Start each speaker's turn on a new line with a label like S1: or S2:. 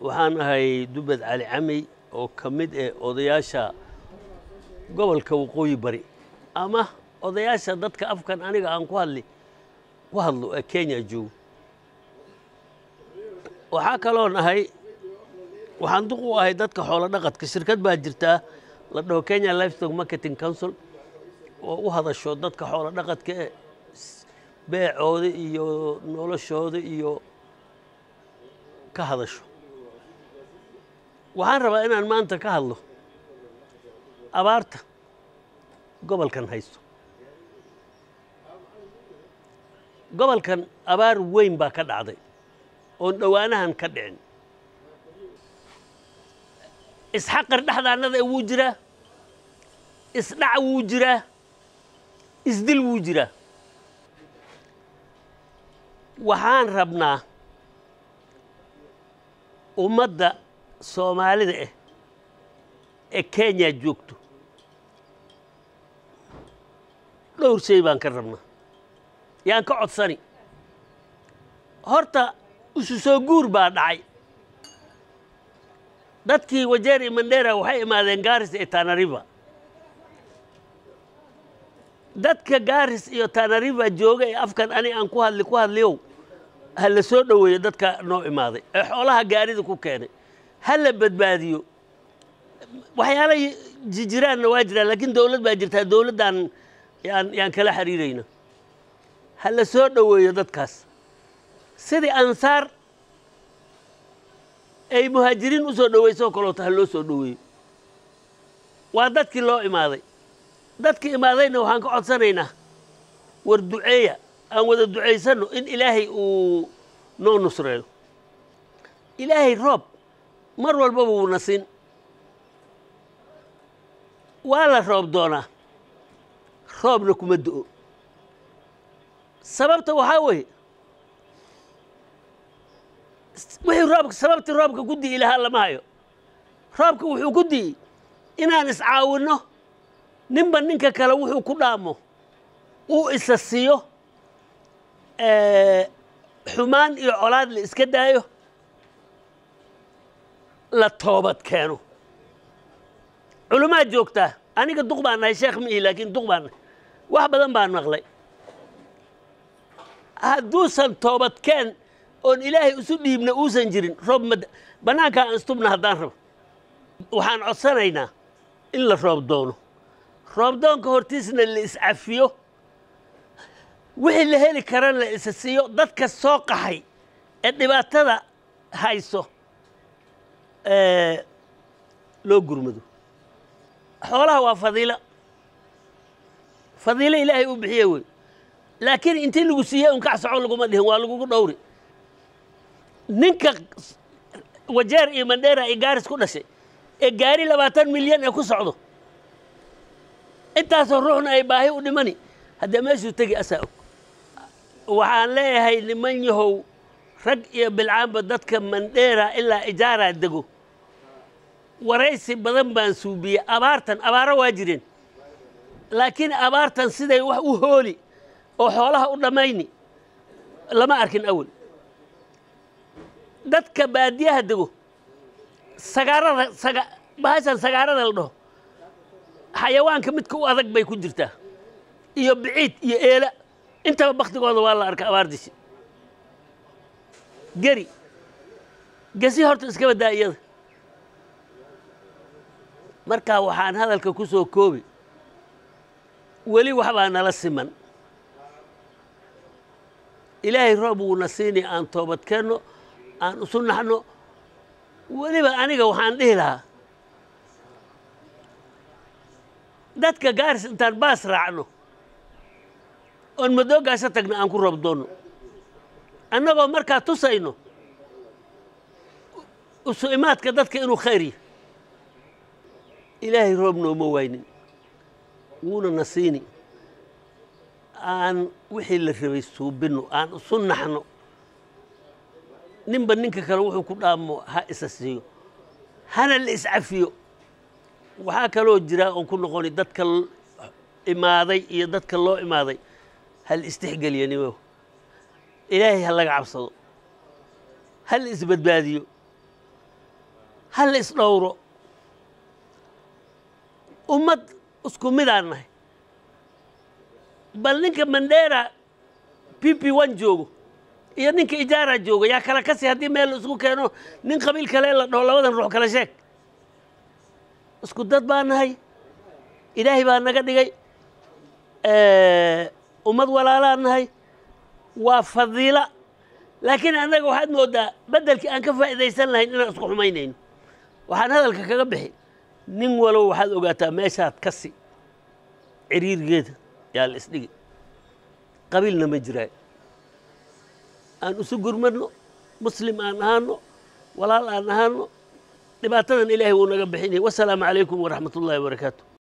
S1: waxaan ahay Dubad Cali Cami oo kamid ah odayaasha gobolka Waqooyi Bari ama odayaasha dadka afkan aniga aan ku hadlo ee Kenya joogo waxa kaloo nahay waxaan duq u ahay dadka xoolo dhaqadka shirkad baa jirta la dhaho Kenya Livestock Marketing Council oo u hadasho dadka xoolo dhaqadka beecooda iyo noloshooda iyo ka hadasho waxaan rabaa inaan maanta ka hadlo abaarta gobolkan haysto gobolkan abaar weyn baa ka dhacday oo dhawaanahan ka dhicin isxaqar dhaxdaanada wuu jiraa isdhac wuu jiraa isdil wuu jiraa waxaan rabnaa ummadda Soomaalida ee Kenya joogto dhowr shay baan ka rabnaa yaan ka codsani horta isu soo guur baa dhacay dadkii Wajeer iyo Mandera waxay imaadeen Garis iyo Tana River dadka Garis iyo Tana River jooga ee afkan ani aan ku hadliyo hal la soo dhaweeyo dadka noo imaaday ee xoolaha gaarida ku keenay hal la badbaadiyo waxyaalo jiraan waa jiraan laakiin dawlad baa jirta dawladan yaan kala xiriirayna hal la soo dhaweeyo dadkaas sidii ansaar ay muhaajiriin u soo dhaweyso kaloota hal loo soo dhaweeyo waa dadkii loo imaaday dadkii imaadayna waxaan ka codsanaynaa war duceeya aan wada duceysano in Ilaahay uu noo nusreeyo Ilaahay roob mar walba wuu nasin waa la roob doonaa roobna kuma da'o sababta waxaa weeye wixii roobka sababtii roobka ku di'i lahaa lama hayo roobka wuxuu ku di'i inaan iscaawinno ninba ninka kale wuxuu ku dhaamo uu isa siiyo xumaan iyo colaad la iska daayo la toobad keeno culumaad joogtaa aniga duq baan nahay sheekh mihi laakiin duq baan wax badan baan maqlay hadduusan toobad keen oon Ilaahay isu dhiibna uusan jirin roob banaanka aan istubna haddaan rabo waxaan codsanaynaa in la roob doono roob doonka hortiisna la iscafiyo wixii la heli karana la isa siiyo dadka soo qaxay ee dhibaatada hayso loo gurmado xoolaha waa fadiilo Ilaahay u bixiye way laakiin intii lagu siiyay un ka soco lagu ma dhihin waa lagu dhowri ninka Wajeer iyo Mandera iyo Garis ku dhashay ee gaari 20 milyan ee ku socdo intaas ruuxna ay baahi u dhimani hadda meeshu tagi asaa waxaan leeyahay niman yahow rag iyo bilcaanba dadka Mandera ilaa ijaara dego waraysi badan baan suubiye abaaro waa jireen laakiin abaartan siday wax u hooli oo xoolaha u dhamayni lama arkin awal dadka baadiyaha dego bahashan sagaarada la dhaho xayawaanka midka u adag bay ku jirtaa iyo biciid iyo eela intaba baktigooda waa la arkaa abaardiisi gasi horta iska badaa iyada marka waxaan hadalka ku soo koobi weli wax baa nala siman Ilaahay roob uu nasiini aan toobad keeno aan u sunnaxno weliba aniga waxaan dhihi lahaa dadka Garis intaan baas raacno oon madoogaasha tagna aan ku roob doono annagoo markaa tusayno usu imaadka dadka inuu khayr yahay Ilaahay roob nooma waynin wuuna nasiini aan wixii la rabay suubino aan u sunnaxno ninba ninka kale wuxuu ku dhaamo ha isa siiyo hana la iscafiyo waxaa kaloo jira oo ku noqoni dadka imaaday iyo dadka loo imaaday hal istixgeliyaniyo إلهي هلا عبصو هل إسبدباديو هل إصدوروا أمد اسكو ميدانه بل نينك منديرا بي 1 جوجو يا نينك إجارة جوجو يا كلا كسي هدي ميل اسكو كانوا نين قبيل كلا لا لبدا نروح كلا شيك اسكو دad baan nahay ilaahay baa naga dhigay ummad walaalaan nahay waa fadiila laakiin anaga waxaad moodaa bedelkii aan ka faa'iideysan lahayn inaan isku xumaynayno waxaan hadalka kaga bixi nin walow waxaad ogaataa meeshaad kasi ciriirgeeda yaa la isdhigi qabiilna ma jiraa aan isu gurmadno muslim aan ahaano walaal aan ahaano dhibaatadan ilaahay wuu naga bixinay wassalaamu calaykum waraxmatullaahi wabarakaatuh